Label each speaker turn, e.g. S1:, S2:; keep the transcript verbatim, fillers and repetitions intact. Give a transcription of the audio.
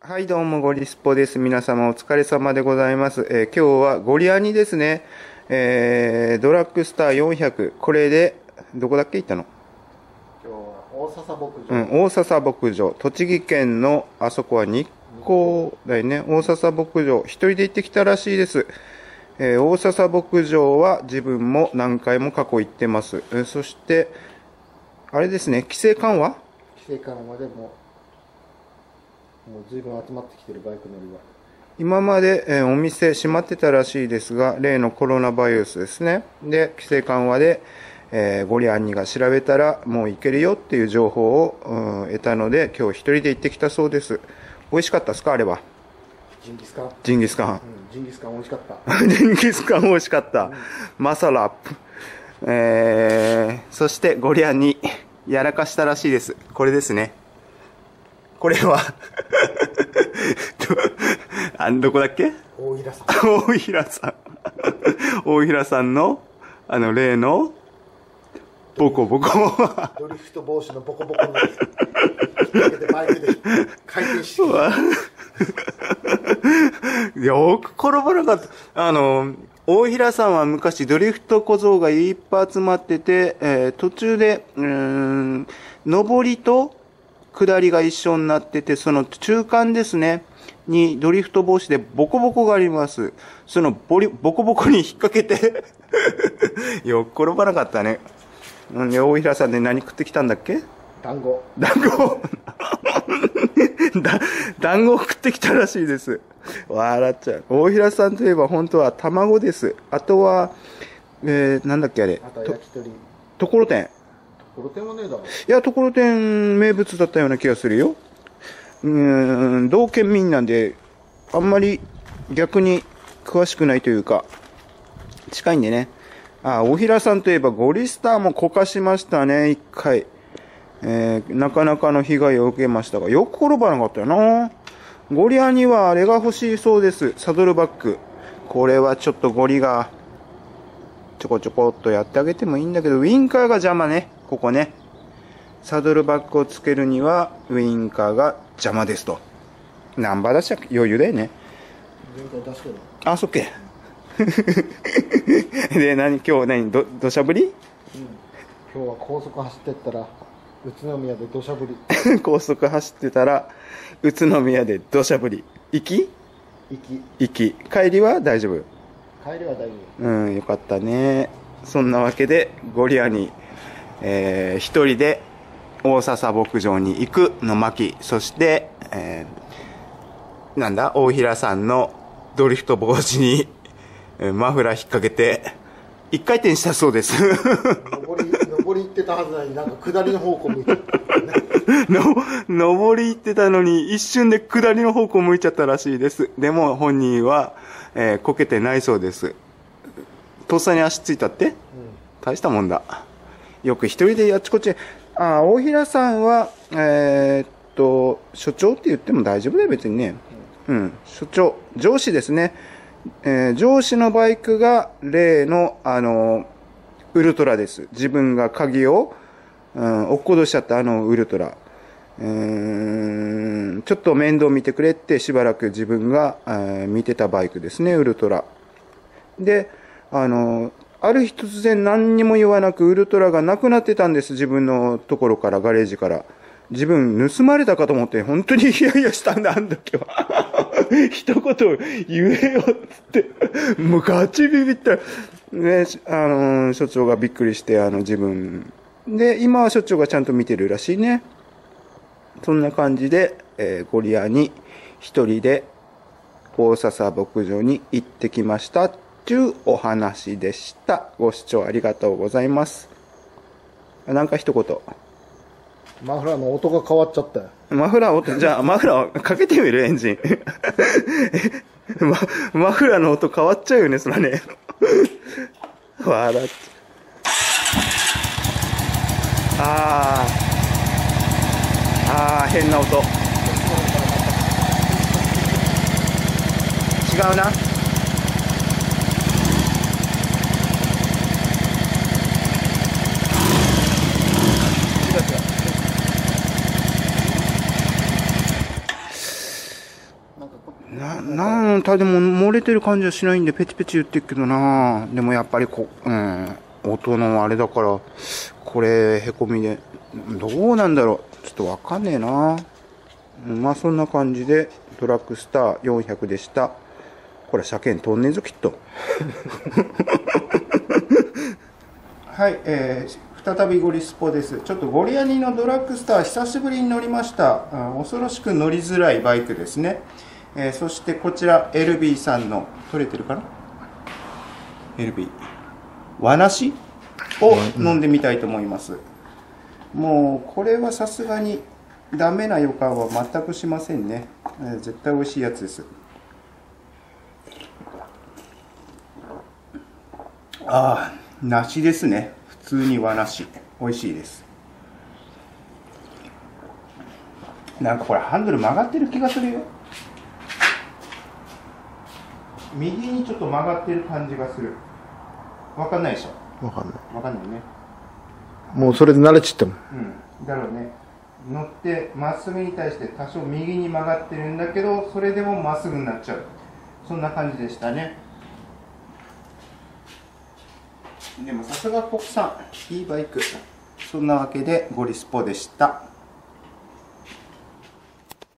S1: はい、どうも、ゴリスポです。皆様お疲れ様でございます。えー今日はゴリアニですね。えードラッグスターよんひゃく。これで、どこだっけ行ったの？
S2: 今日は大笹牧場、
S1: うん、大笹牧場。栃木県の、あそこは日光だよね。大笹牧場。一人で行ってきたらしいです。えー大笹牧場は自分も何回も過去行ってます。えーそして、あれですね、規制緩和
S2: 規制緩和でももう随分集まってきてるバイク乗りは。
S1: 今まで、えーお店閉まってたらしいですが、例のコロナウイルスですね。で、規制緩和で、えーゴリアンニが調べたらもう行けるよっていう情報を、うん得たので、今日一人で行ってきたそうです。美味しかったですか、あれは。
S2: ジンギスカン、
S1: ジンギスカン。
S2: うん、ジンギスカン美味しかった
S1: ジンギスカン美味しかった。マサラップ。えー、そしてゴリアンニやらかしたらしいです。これですね。これはあどこだっけ？
S2: 大平さん
S1: 大平さん大平さんのあの例のボコボコ
S2: ドリフト防止のボコボコに引っ掛けてバイクで回転して
S1: よく転ばなかった。あの大平さんは昔ドリフト小僧がいっぱい集まってて、えー途中でうーん上りと下りが一緒になってて、その中間ですねにドリフト防止でボコボコがあります。そのボリボコボコに引っ掛けてよく転ばなかったね。うんで大平さんで何食ってきたんだっけ？
S2: 団子
S1: 団子だ団子を食ってきたらしいです。笑っちゃう。大平さんといえば本当は卵です。あとは、えー、なんだっけあれ
S2: あとは焼き鳥。
S1: ところてん。
S2: ところてんはねえだろ。
S1: いや、ところてん名物だったような気がするよ。うーん、同県民なんで、あんまり逆に詳しくないというか、近いんでね。あ、大平さんといえばゴリスターもこかしましたね、一回。えー、なかなかの被害を受けましたが、よく転ばなかったよな。ゴリアにはあれが欲しいそうです。サドルバッグ。これはちょっとゴリが、ちょこちょこっとやってあげてもいいんだけど、ウインカーが邪魔ね。ここね。サドルバッグをつけるには、ウインカーが邪魔ですと。ナンバー出しちゃ余裕だよね。
S2: 前回出してる。
S1: あ、そっけ。で、何、今日何、ど、土砂降り
S2: うん、今日は高速走ってったら宇都宮で土砂降り。
S1: 高速走ってたら、宇都宮で土砂降り。行き
S2: 行き
S1: 行き。帰りは大丈夫。
S2: 帰りは大丈夫。
S1: うん、よかったね。そんなわけで、ゴリアに、えー、一人で大笹牧場に行くの巻、そして、えー、なんだ、大平さんのドリフト防止に、えーマフラー引っ掛けて、一回転したそうです。
S2: 上り上り行ってたはずなのになんか下りの方向向いてる
S1: の、上り行ってたのに一瞬で下りの方向向いちゃったらしいです。でも本人は、えーこけてないそうです。とっさに足ついたって、
S2: うん、
S1: 大したもんだ。よく一人であっちこっち。あ、大平さんは、えーっと、所長って言っても大丈夫だよ、別にね。うん、所長。上司ですね。えー上司のバイクが例の、あの、ウルトラです。自分が鍵を、うん、落っことしちゃったあのウルトラ。うーん、ちょっと面倒見てくれってしばらく自分が、えー見てたバイクですね、ウルトラ。で、あの、ある日突然何にも言わなくウルトラがなくなってたんです、自分のところから、ガレージから。自分盗まれたかと思って、本当にヒヤヒヤしたんだ、あの時は。一言言えよっつって。もうガチビビった。ね、あの、所長がびっくりして、あの、自分。で、今は所長がちゃんと見てるらしいね。そんな感じで、えーゴリアに一人で大笹牧場に行ってきましたっていうお話でした。ご視聴ありがとうございます。なんか一言。
S2: マフラーの音が変わっちゃったよ。
S1: マフラー音、じゃあマフラーかけてみるエンジン。ママフラーの音変わっちゃうよね、そらね。笑っちゃう。あー。あー、変な音。違うな。
S2: なんかこ
S1: な、なんたでも漏れてる感じはしないんでペチペチ言ってるけどな。でもやっぱりこ、うん、音のあれだから、これへこみで、どうなんだろう。ちょっとわかんねえな。まあそんな感じでドラッグスターよんひゃくでした。これ車検通んねえぞきっと。はい、えー、再びゴリスポです。ちょっとゴリアニのドラッグスター久しぶりに乗りました。あ、恐ろしく乗りづらいバイクですね。えー、そしてこちら エルビー さんの取れてるかな エルビー 和梨を飲んでみたいと思います。もうこれはさすがにダメな予感は全くしませんね。えー、絶対美味しいやつです。ああ、梨ですね。普通に和梨。美味しいです。なんかこれハンドル曲がってる気がするよ。右にちょっと曲がってる感じがする。わかんないでしょ。
S2: わかんない。
S1: わかんないね。
S2: もうそれで慣れちったもん。
S1: うん。だろうね。乗ってまっすぐに対して多少右に曲がってるんだけど、それでもまっすぐになっちゃう。そんな感じでしたね。でもさすが国産、いいバイク。そんなわけでゴリスポでした。